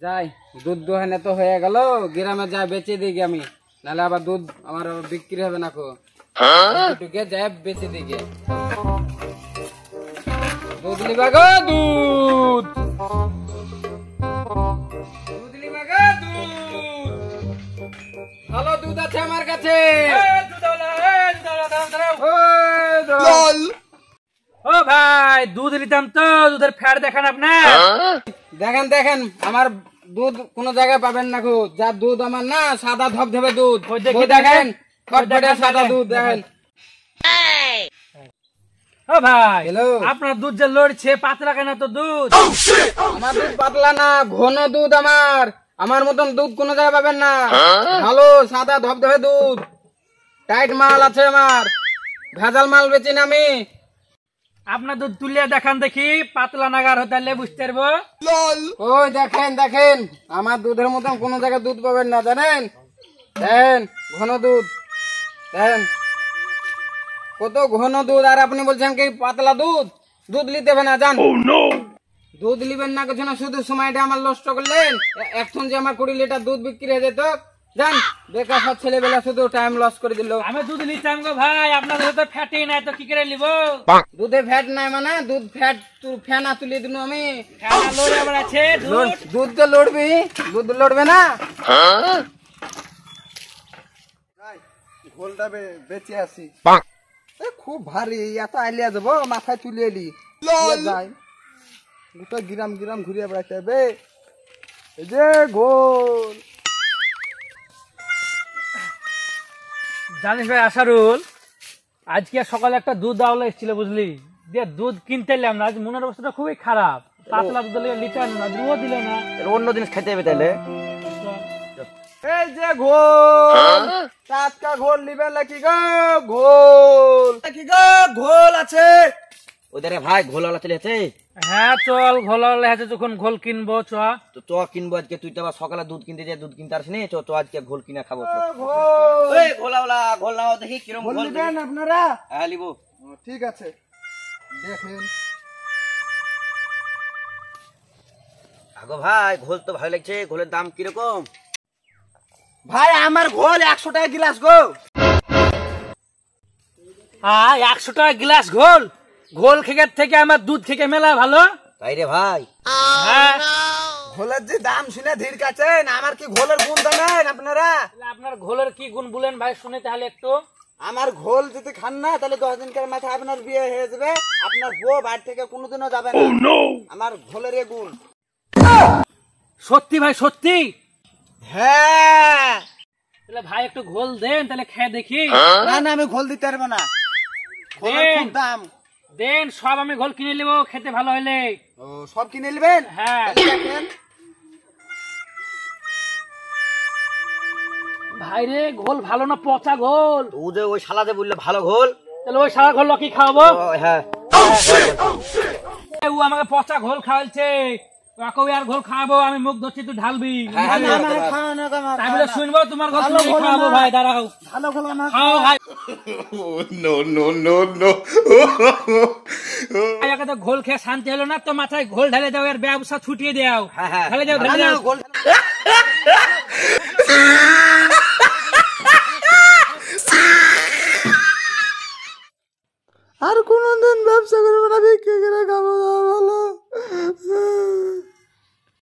যাই দুধ দোহানে তো হয়ে গেল, গ্রামে যা বেচে দিই আমি, নাহলে আবার দুধ আমার বিক্রি হবে না কো। যাই বেচে দিই গে। দুধ লিবা গো, দুধ দুধ লিবা গো, দুধ ভালো দুধ আছে আমার কাছে। ও ভাই দুধ নিতাম তো, দুধের ফ্যাট দেখান আপনার। দেখেন দেখেন আমার দুধ কোন জায়গায় পাবেন না গো, যা দুধ আমার না সাদা ধবধবে দুধ। দেখেন ফটফটে সাদা দুধ দেখেন। ও ভাই হ্যালো, আপনার দুধ যে লড়ছে পাতলা কেন তো দুধ? আমার দুধ পাতলা না, ঘন দুধ আমার। আমার মতন দুধ কোন জায়গায় পাবেন না, ভালো সাদা ধবধবে দুধ, টাইট মাল আছে আমার, ভেজাল মাল বেচি না আমি। আপনার দুধ তুলে দেখান দেখি, পাতলা নাগার হতে বুঝতে পারবো। ওই দেখেন দেখেন আমার দুধের মতন কোন জায়গায় দুধ পাবেন না, জানেন? দেখেন ঘন দুধ, দেখেন কত ঘন দুধ। আর আপনি বলছেন কি পাতলা দুধ? দুধ নিতে হবে না, জান। দুধ নিবেন না কিছু না, শুধু সময়টা আমার নষ্ট করলেন। এখন যে আমার 20 লিটার দুধ বিক্রি হয়ে যেত, জান বেকার সব ছেলেবেলা শুধু টাইম লস করে দিল। আমি দুধ নিতাম গো ভাই, আপনাদের তো ফ্যাটই নাই তো কি করে নিব? দুধে ফ্যাট নাই মানে দুধ ফ্যাট ফেনা তুলে দিল আমি। লড়ে আবার আছে দুধ। দুধ তো লড়বি, দুধ লড়বে না। ঘোলটা বেঁচে আসি, খুব ভারী, এত আইলিয়া যাবো মাথায় তুলে এলি যাই গোটা গ্রাম গ্রাম ঘুরিয়ে বেড়াতে হবে। এই যে ঘোল, জানিস ভাই আশারুল, আজকে সকালে একটা দুধ আওলা এসেছিল বুঝলি, দিয়ে দুধ কিনতে এলাম না, আজ মনের অবস্থাটা খুবই খারাপ। পাতলা দুধ লিটার না, দুধও দিল না। অন্য জিনিস খাইতে হবে তাহলে। এই যে ঘোল, টাটকা ঘোল নিবে নাকি গো? ঘোল নাকি গো? ঘোল আছে ওদের ভাই ঘোলালা চলে আছে। হ্যাঁ চল, ঘোল আছে যখন ঘোল কিনবো চ। তো চ কিনবো আজকে, তুই তো আবার সকালে দুধ কিনতে যাই, দুধ কিনতে আসিনি। চ আজকে ঘোল কিনা খাবো। ঘোল। এই ঘোলাওয়ালা ঘোল নাও দেখি কিরম ঘোল ঘোল নিবেন আপনারা? হ্যাঁ লিবো। ঠিক আছে, দেখেন। আগো ভাই ঘোল তো ভালো লাগছে, ঘোলের দাম কিরকম? ভাই আমার ঘোল 100 টাকা গ্লাস গো। 100 টাকা গ্লাস ঘোল? ঘোল খেকের থেকে আমার দুধ খেকে মেলা ভালো। তাই রে ভাই। হ্যাঁ ঘোলের যে দাম শুনে ধীর কাছেন, আমার কি ঘোলের গুণ জানেন আপনারা? আপনার ঘোলের কি গুণ বলেন ভাই, শুনে তাহলে একটু। আমার ঘোল যদি খান না তাহলে 10 দিনকার মাথায় আপনার বিয়ে হয়ে যাবে, আপনার বউ বাড়ি থেকে কোনোদিনও যাবে না। আমার ঘোলের এ গুণ। সত্যি ভাই সত্যি? হ্যাঁ। তাহলে ভাই একটু ঘোল দেন, তাহলে খেয়ে দেখি। না না, আমি ঘোল দিতে পারবো না, ঘোলের খুব দাম। দেন সব আমি ঘোল কিনে নেবো, খেতে ভালো হলে। ও সব কিনে নেবেন? হ্যাঁ দেখেন ভাই রে, ঘোল ভালো না পচা ঘোল? ও যে ওই শালা যে বললে ভালো ঘোল, তাহলে ওই সারা ঘোল কি খাওয়াবো? হ্যাঁ ও আমাকে পচা ঘোল খাওয়ালছে, ওকে আর ঘোল খাওয়াবো? আমি মুখ ধরছি, তুই ঢালবি। তাই বলে শুনবো তোমার ঘোল খাওয়াবো? ভাই দাঁড়াও, ভালো ঘোল আমার খাও ভাই। No, no, no, no. ওকে তো ঘোল খেয়ে শান্তি হলো না, তো মাথায় ঘোল ঢেলে দাও, এর ব্যবসা ছুটিয়ে দাও। হ্যাঁ ঢেলে দাও, ঢেলে দাও। ঘোল। আর কোনদিন ব্যবসা করবো না, বিক্রি করে খাবো ভালো।